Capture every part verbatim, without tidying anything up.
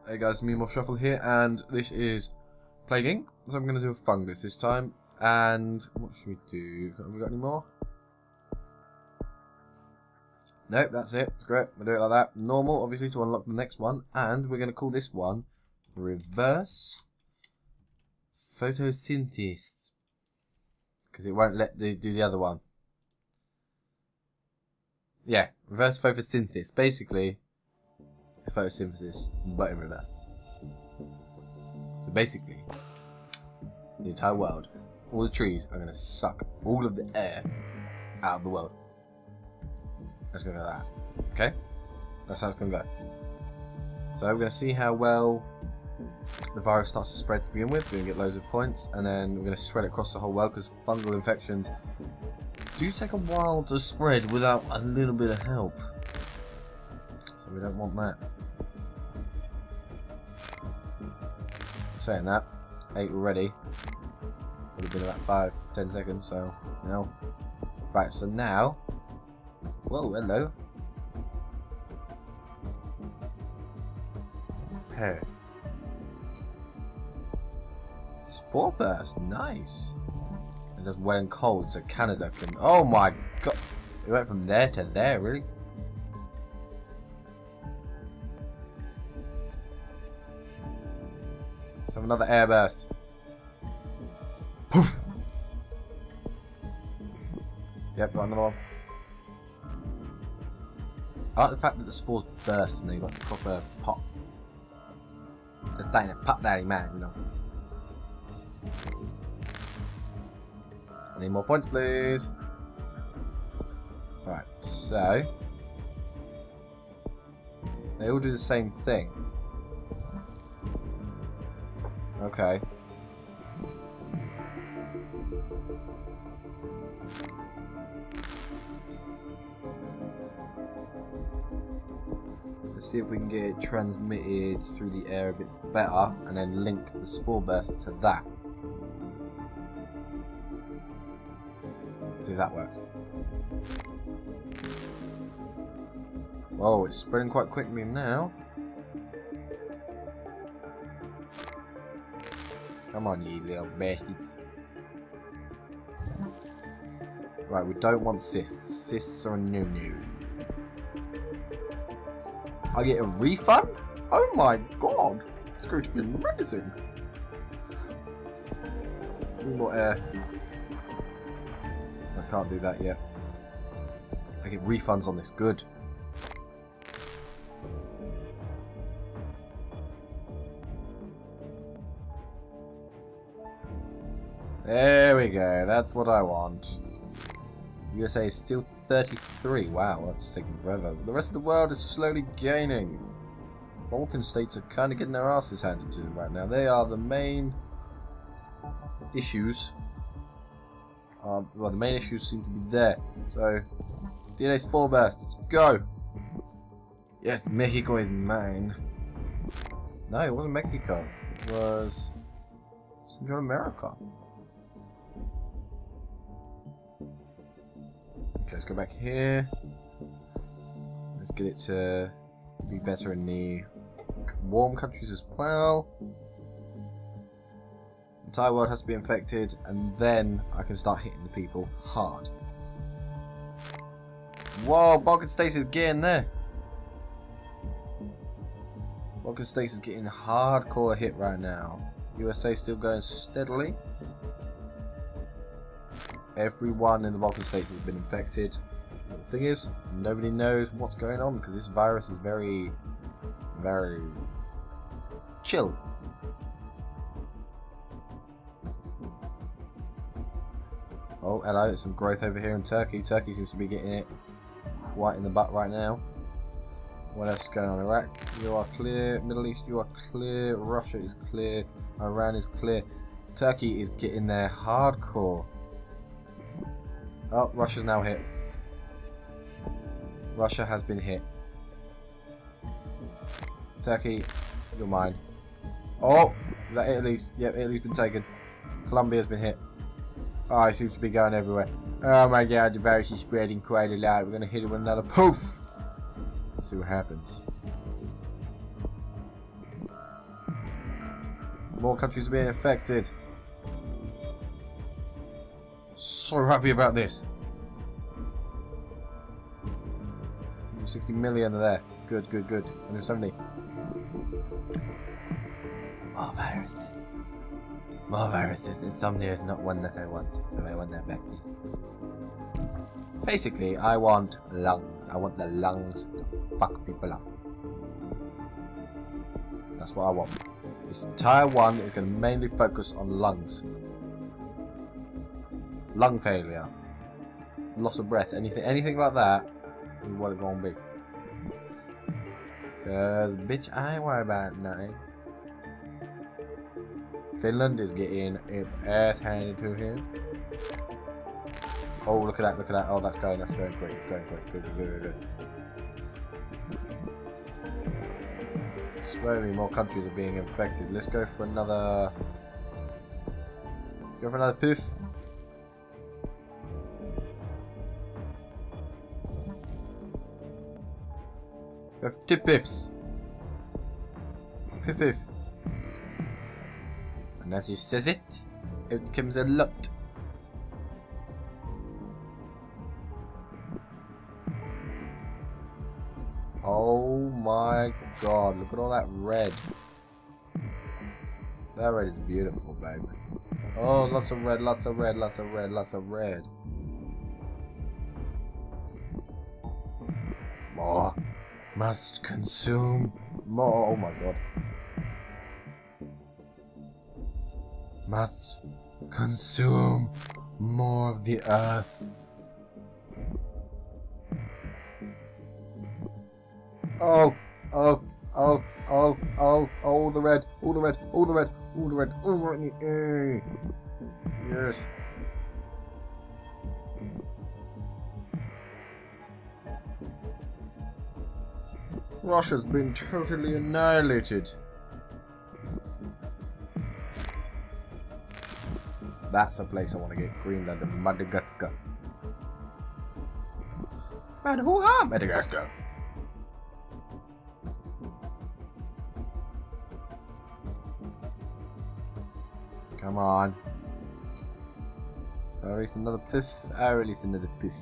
Hey guys, me More Shuffle here, and this is plaguing. So I'm going to do a fungus this time. And what should we do? Have we got any more? Nope, that's it. Great. We'll do it like that. Normal, obviously, to unlock the next one. And we're going to call this one Reverse Photosynthesis, because it won't let the, do the other one. Yeah, Reverse Photosynthesis. Basically, it's photosynthesis, but in reverse. So basically, the entire world, all the trees are going to suck all of the air out of the world. Let's go like that. Okay? That's how it's going to go. So we're going to see how well the virus starts to spread to begin with. We're going to get loads of points, and then we're going to spread it across the whole world, because fungal infections do take a while to spread without a little bit of help. So we don't want that. Saying that, eight already. Would have been about five, ten seconds, so no. Right, so now. Whoa, hello. Hey. Spore burst, nice. It does wet and cold, so Canada can. Oh my god! It went from there to there, really? Let's have another air burst. Poof! Yep, got another one. I like the fact that the spores burst and they got proper pop. The thing that pop daddy man, you know. I need more points, please. Right, so they all do the same thing. Okay. Let's see if we can get it transmitted through the air a bit better, and then link the spore burst to that. See if that works. Whoa, it's spreading quite quickly now. Come on, you little bastards. Right, we don't want cysts. Cysts are a no-no. I get a refund? Oh my god! It's going to be amazing. Need more air. I can't do that yet. I get refunds on this. Good. There we go. That's what I want. U S A is still thirty-three. Wow, that's taking forever. But the rest of the world is slowly gaining. Balkan states are kind of getting their asses handed to them right now. They are the main issues. Uh, well, the main issues seem to be there. So, D N A spore burst. Let's go. Yes, Mexico is mine. No, it wasn't Mexico. It was Central America. Okay, let's go back here. Let's get it to be better in the warm countries as well. The entire world has to be infected, and then I can start hitting the people hard. Whoa, Balkan states is getting there. Balkan states is getting hardcore hit right now. U S A still going steadily. Everyone in the Balkan states has been infected. But the thing is, nobody knows what's going on, because this virus is very, very chill. Oh, hello, there's some growth over here in Turkey. Turkey seems to be getting it quite in the butt right now. What else is going on? Iraq, you are clear. Middle East, you are clear. Russia is clear. Iran is clear. Turkey is getting there hardcore. Oh, Russia's now hit. Russia has been hit. Turkey, you're mine. Oh, is that Italy? Yep, Italy's been taken. Colombia's been hit. Oh, it seems to be going everywhere. Oh my god, the virus is spreading quite a lot. We're going to hit it with another poof. Let's see what happens. More countries are being affected. So happy about this. one hundred sixty million are there. Good, good, good. one hundred seventy. More virus. More viruses. Insomnia is not one that I want, so I want that back. Basically, I want lungs. I want the lungs to fuck people up. That's what I want. This entire one is going to mainly focus on lungs. Lung failure. Loss of breath. Anything anything like that is what it's going to be. Because, bitch, I ain't worried about nothing. Finland is getting its ass handed to him. Oh, look at that, look at that. Oh, that's going, that's going quick. It's going quick. Good, good, good, good. Slowly, more countries are being infected. Let's go for another... Go for another poof. Go for two piffs. Poof, poof. And as you says it, it becomes a lot. Oh my god, look at all that red. That red is beautiful, baby. Oh, lots of red, lots of red, lots of red, lots of red. More. Must consume more. Oh my god. Must consume more of the earth. Oh, oh, oh, oh, oh, oh, the red, all the red, all the red, all the red, all right in the air. Yes. Russia's been totally annihilated. That's a place I want to get. Greenland and Madagascar. Man, who are Madagascar? Come on. I release another piff. I release another piff.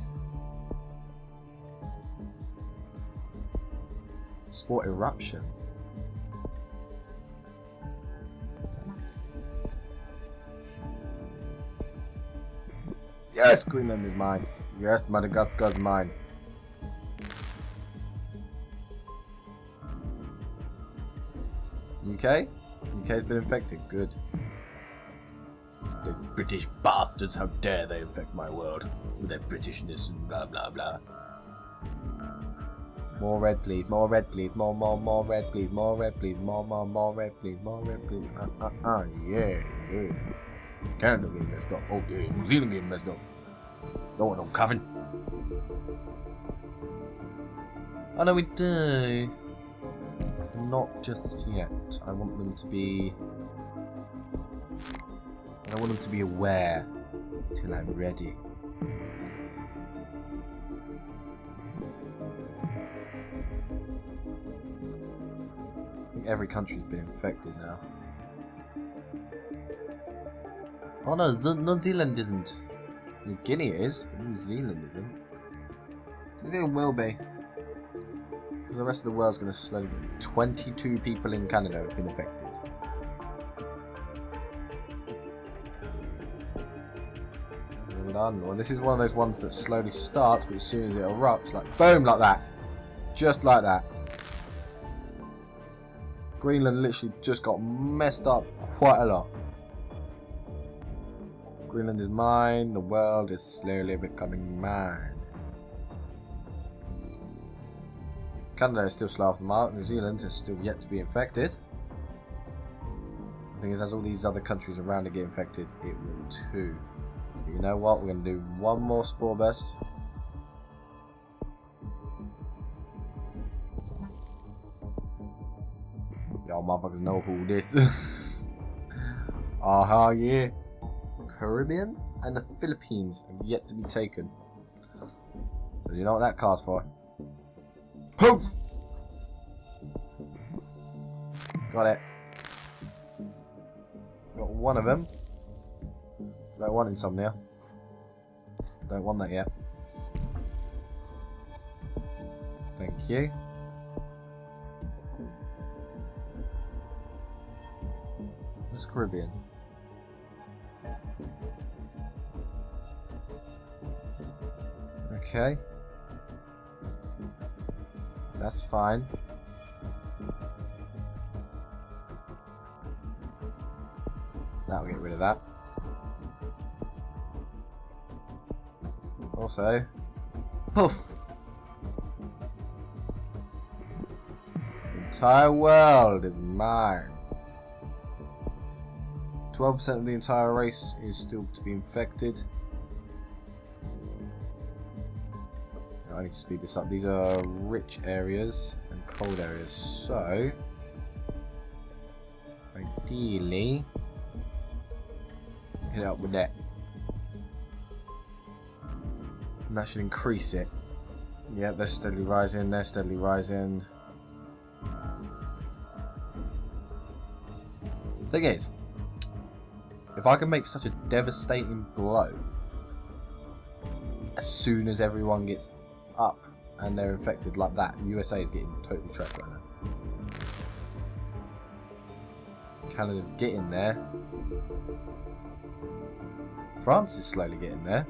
Sport eruption. Yes, Greenland is mine. Yes, Madagascar is mine. U K? U K's been infected. Good. Those British bastards, how dare they infect my world with their Britishness and blah blah blah. More red please, more red please, more more more red please, more red please, more more more red please, more red please. Uh uh uh yeah, yeah. Canada getting messed up. Oh yeah, New Zealand getting messed up. Don't want no coven. Oh no we do. Not just yet. I want them to be I want them to be aware till I'm ready. I think every country's been infected now. Oh no, Z New Zealand isn't. New Guinea is, but New Zealand isn't. I think it will be. Because the rest of the world's going to slowly get... twenty-two people in Canada have been affected. Done. Well, this is one of those ones that slowly starts, but as soon as it erupts, like boom, like that, just like that. Greenland literally just got messed up quite a lot. Greenland is mine. The world is slowly becoming mine. Canada is still slow off the mark. New Zealand is still yet to be infected. The thing is, as all these other countries around it get infected, it will too. You know what? We're going to do one more spore burst. Y'all motherfuckers know who this is. Aha, uh-huh, yeah. Caribbean and the Philippines have yet to be taken. So you know what that car's for? Poof! Got it. Got one of them. Don't want insomnia. Don't want that yet. Thank you. Where's Caribbean? Okay. That's fine. That'll get rid of that. Also, poof! The entire world is mine. twelve percent of the entire race is still to be infected. I need to speed this up. These are rich areas and cold areas, so ideally hit it up with that. And that should increase it. Yeah, they're steadily rising, they're steadily rising. Thing is, if I can make such a devastating blow as soon as everyone gets up and they're infected like that, U S A is getting totally trashed right now. Canada's getting there. France is slowly getting there.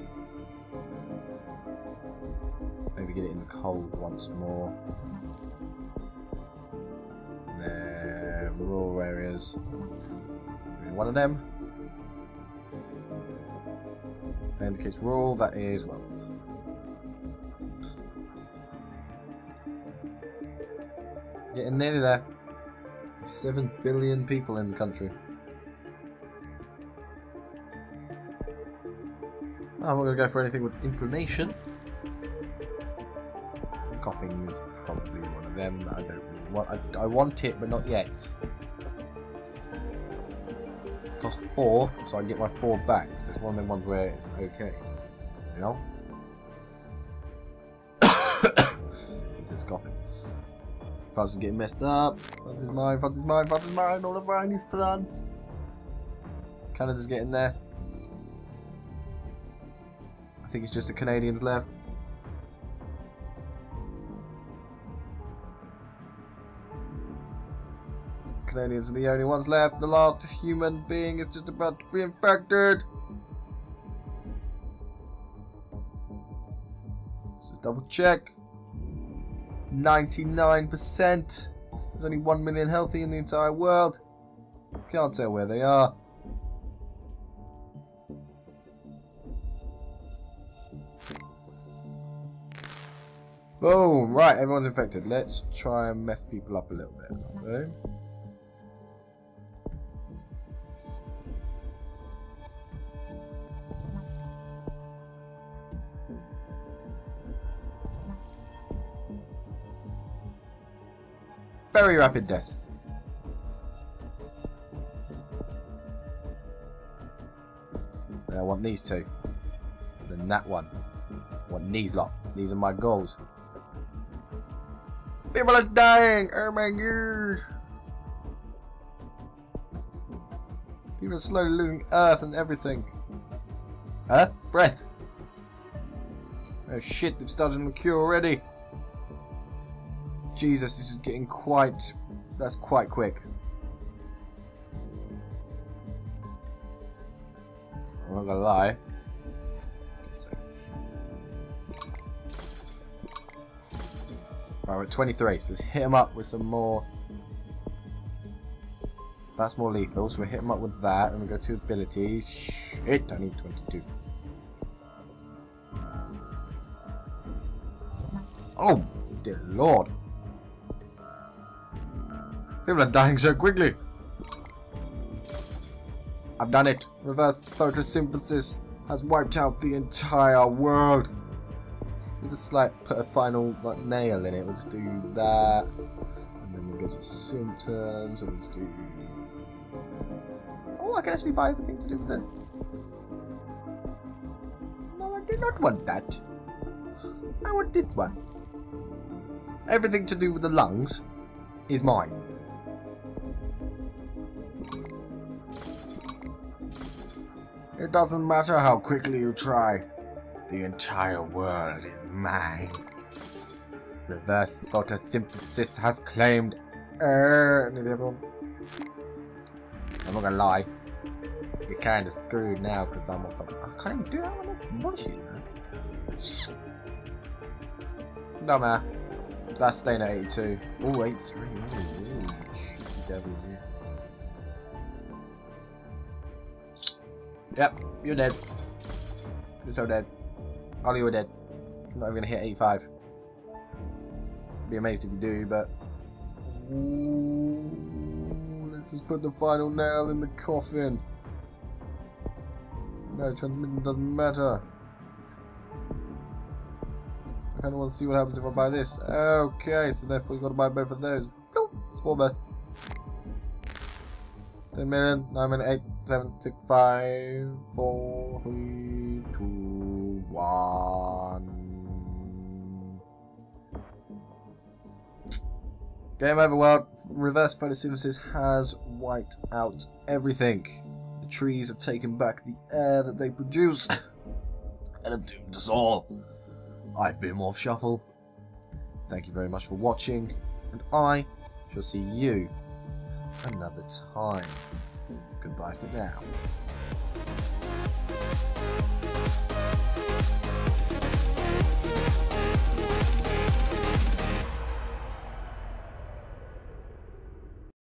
Maybe get it in the cold once more. And then rural areas. One of them. That indicates rural, that is wealth. Getting nearly there. Seven billion people in the country. I'm not going to go for anything with inflammation. Coughing is probably one of them that I don't really want. I, I want it, but not yet. It costs four, so I can get my four back. So it's one of them ones where it's okay. You know? Jesus, coughing. France is getting messed up. France is mine, France is mine, France is mine. All of mine is France. Canada's getting there. I think it's just the Canadians left. Canadians are the only ones left. The last human being is just about to be infected. Let's just double check. ninety-nine percent. There's only one million healthy in the entire world. Can't tell where they are. Boom! Right, everyone's infected. Let's try and mess people up a little bit. Okay. Very rapid death. I want these two. Then that one. I want these lot. These are my goals. People are dying! Oh my god! People are slowly losing earth and everything. Earth? Breath! Oh shit, they've started on the cure already. Jesus, this is getting quite... That's quite quick. I'm not gonna lie. Right, we're at twenty-three, so let's hit him up with some more. That's more lethal, so we hit him up with that, and we go to abilities. Shit, I need twenty-two. Oh, dear lord. People are dying so quickly. I've done it. Reverse photosynthesis has wiped out the entire world. We'll just like put a final like nail in it. We'll just do that, and then we'll go to symptoms. And we'll just do. Oh, I can actually buy everything to do with it. No, I do not want that. I want this one. Everything to do with the lungs is mine. It doesn't matter how quickly you try. The entire world is mine. Reverse photosynthesis has claimed... Er, nearly everyone. I'm not gonna lie. You're kind of screwed now because I'm on something. I can't even do that when I'm bullshit, man. No, man. That's staying at eighty-two. Oh, eighty-three. Ooh, ooh. Devil, yeah. Yep, you're dead. You're so dead. Ollie, you're dead. I'm not even gonna hit eighty-five. Be amazed if you do, but. Ooh, let's just put the final nail in the coffin. No, transmitting doesn't matter. I kind of want to see what happens if I buy this. Okay, so therefore you've got to buy both of those. Bloop, small burst. ten million, nine million, eight, seven, six, five, four, three, two, one. Game over, world. Reverse photosynthesis has wiped out everything. The trees have taken back the air that they produced and have doomed us all. I've been Morph Shuffle. Thank you very much for watching, and I shall see you another time. Goodbye for now.